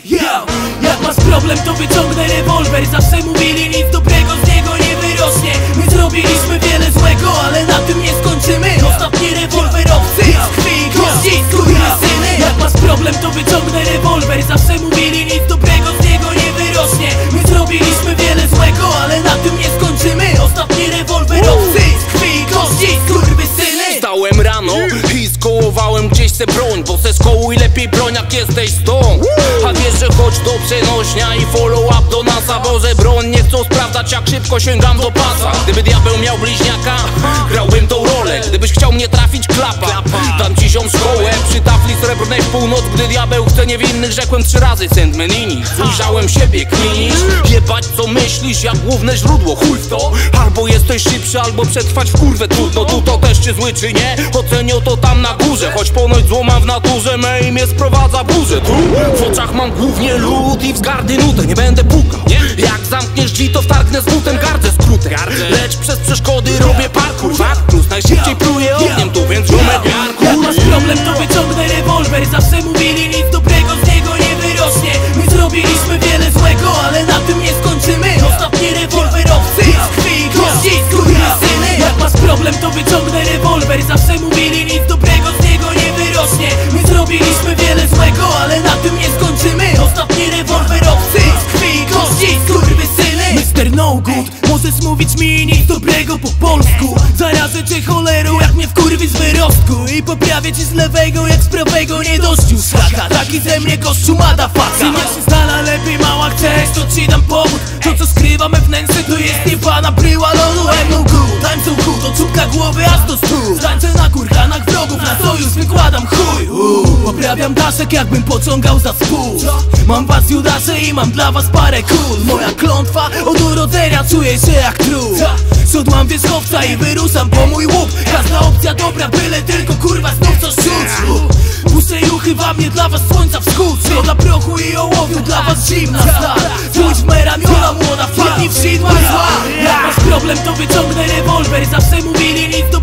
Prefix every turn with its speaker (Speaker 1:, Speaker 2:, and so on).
Speaker 1: Jak masz problem, to wyciągnę rewolwer. Zawsze mówili, nic dobrego z niego nie wyrośnie. My zrobiliśmy wiele złego, ale na tym nie skończymy. Ostatni rewolwerowcy z krwi i kości, skurwysyny. Jak masz problem, to wyciągnę rewolwer. Zawsze mówili, nic dobrego z niego nie wyrośnie. My zrobiliśmy wiele złego, ale na tym nie skończymy. Ostatni rewolwerowcy z krwi i kości, skurwysyny.
Speaker 2: Wstałem rano i skołowałem gdzieś se broń, bo se skołuj lepiej broń, jak jesteś stąd. A wiesz, że chodź do przenośnia i follow up do NASA, bo że broń nie chcą sprawdzać, jak szybko sięgam do pasa. Gdyby diabeł miał bliźniaka, grałbym tą rolę. Gdybyś chciał mnie trafić, klapa, dam ci ziom szkołę przy tafli srebrnej w północ. Gdy diabeł chce niewinnych, rzekłem 3 razy Sandmanini. Ujrzałem siebie, kminisz, jebać co myślisz, jak główne źródło, chuj w to. Albo jesteś szybszy, albo przetrwać w kurwę trudno. Tu to też czy zły czy nie, ocenią to tam na górze. Choć ponoć zło mam w naturze, me imię sprowadza burzę. Tu w oczach mam głównie lód i wzgardy nutę. Nie będę pukał, jak zamkniesz drzwi, to wtargnę z butem. Gardzę skrótem, lecz przez przeszkody robię parkour. Fakt plus najszybciej pluję ogniem tu, więc ziomek
Speaker 1: jak masz problem, to wyciągnę rewolwer. Zawsze mówili, nic dobrego z niego nie wyrośnie. My zrobiliśmy wiele złego, ale na tym nie skończymy. Ostatni rewolwerowcy z krwi i kości, skurwysyny. Jak masz problem, to wyciągnę rewolwer. Zawsze mówili, nic dobrego z niego nie wyrośnie. My zrobiliśmy wiele złego, ale na tym nie skończymy. Ostatni rewolwerowcy z krwi i kości, skurwysyny. Mr. No Good, możesz mówić mi nic dobrego po polsku. Zarażę cię cholerą, jak mnie wkurwi z wyrostku. I poprawię ci z lewego, jak z prawego nie dościu. Sraka, taki ze mnie kościół motherfucker. Zimia się znala lepiej, mała chcesz, to ci dam powód. To co skrywamy wnętrze, to jest nie pana bryła lolu. I'm no good, I'm so good, od czubka głowy aż do stóp. Tańczę na kurhanach wrogów, na sojusz wykładam chuj. Poprawiam daszek, jakbym pociągał za spód. Mam was Judasze i mam dla was parę kul. Moja klątwa od urodzenia, czuję się jak trup. Siodłam wierzchowca i wyruszam po mój łup. Każda opcja dobra, byle tylko kurwa znów coś czuć. Puszczę juchy wam, nie dla was słońca wschód. Szkoda prochu i ołowiu, dla was zimna stal. Pójdź w me ramiona młoda, wpadnij w sidła zła. Jak masz problem, to wyciągnę rewolwer. Zawsze mówili, nic